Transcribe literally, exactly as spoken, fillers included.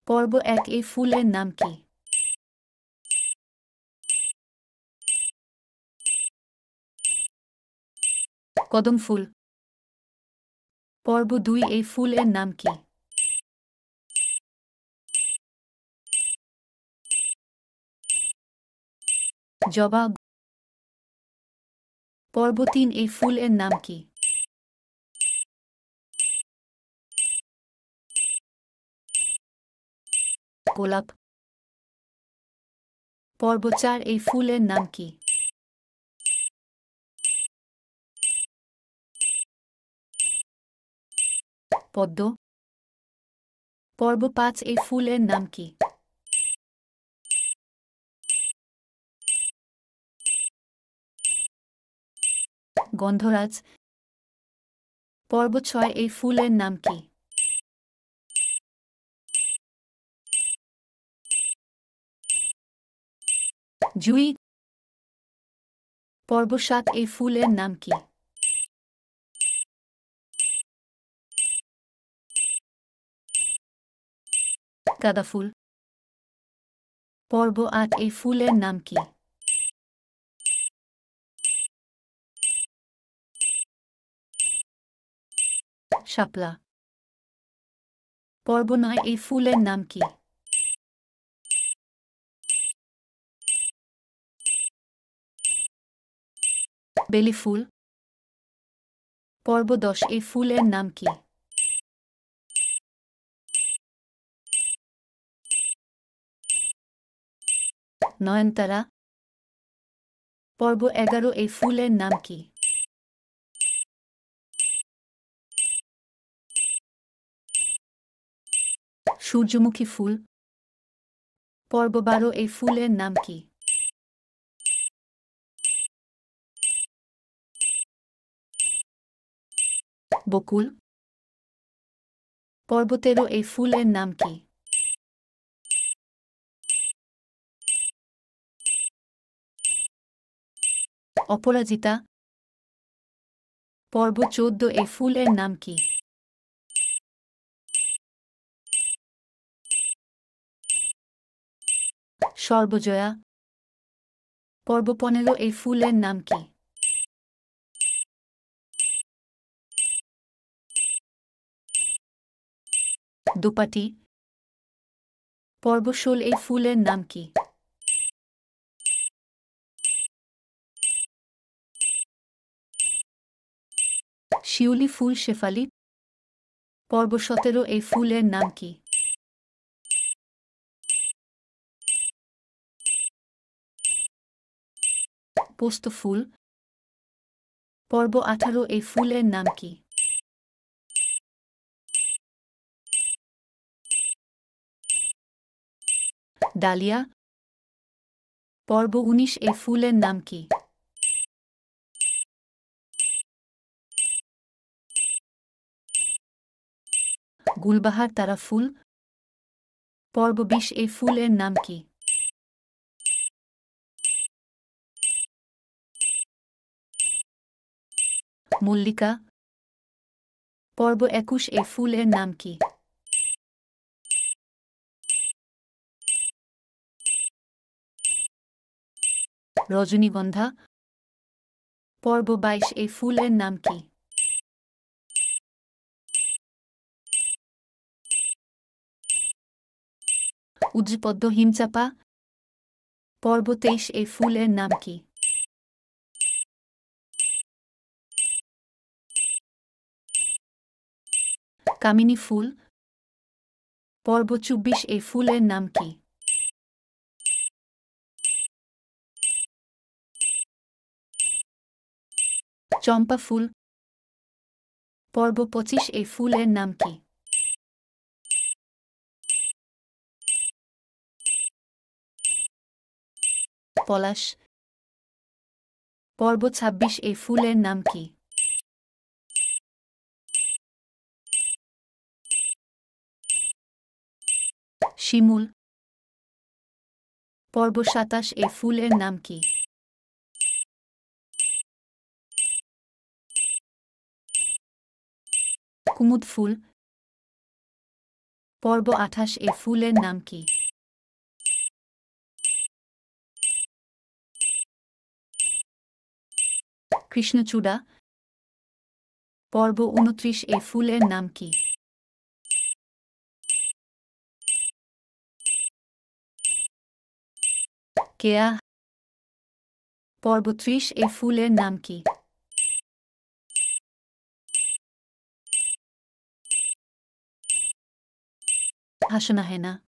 পর্ব এক এই ফুলের নাম কি? কদম ফুল। পর্ব দুই এই ফুলের নাম কি? জবা। পর্ব তিন এই ফুলের নাম কি? গোলাপ। পর্ব চার এই ফুলের নাম কি? পদ্ম। পর্ব পাঁচ এই ফুলের নাম কি? গন্ধরাজ। পর্ব ছয় এই ফুলের নাম কি? জুই। পর্ব সাত এই ফুলের নাম কি? গাঁদা ফুল। পর্ব আট এই ফুলের নাম কি? শাপলা। পর্ব নয় এই ফুলের নাম কি? বেলি ফুল। পর্ব দশ এই ফুলের নাম কি? নয়নতারা। পর্ব এগারো এই ফুলের নাম কি? সূর্যমুখী ফুল। পর্ব বারো এই ফুলের নাম কি? বকুল। পর্ব তেরো এই ফুলের নাম কি? অপরাজিতা। পর্ব চৌদ্দ এই ফুলের নাম কি? সর্বজয়া। পর্ব পনেরো এই ফুলের নাম কি? দুপাটি। পর্ব ষোল এই ফুলের নাম কি? শিউলি ফুল শেফালি। পর্ব সতেরো এই ফুলের নাম কি? পোস্ত ফুল। পর্ব আঠারো এই ফুলের নাম কি? ডালিয়া। পর্ব উনিশ এই ফুলের নাম কি? গুলবাহার তারা ফুল। পর্ব বিশ এই ফুলের নাম কি? মল্লিকা। পর্ব একুশ এই ফুলের নাম কি? রজনীগন্ধা। পর্ব বাইশ এই ফুলের নাম কি? উজ্জপদ্ম হিমচাপা। পর্ব তেইশ এই ফুলের নাম কি? কামিনী ফুল। পর্ব চব্বিশ এই ফুলের নাম কি? চম্পা ফুল। পর্ব পঁচিশ এই ফুলের নাম কি? পলাশ। পর্ব ছাব্বিশ এই ফুলের নাম কি? শিমুল। পর্ব সাতাশ এই ফুলের নাম কি? কুমুদ ফুল। পর্ব আঠাশ এ ফুলের নাম কি? কৃষ্ণচূড়া। পর্ব উনত্রিশ এ ফুলের নাম কি? কেয়া। পর্ব ত্রিশ এ ফুলের নাম কি? হাসনাহেনা।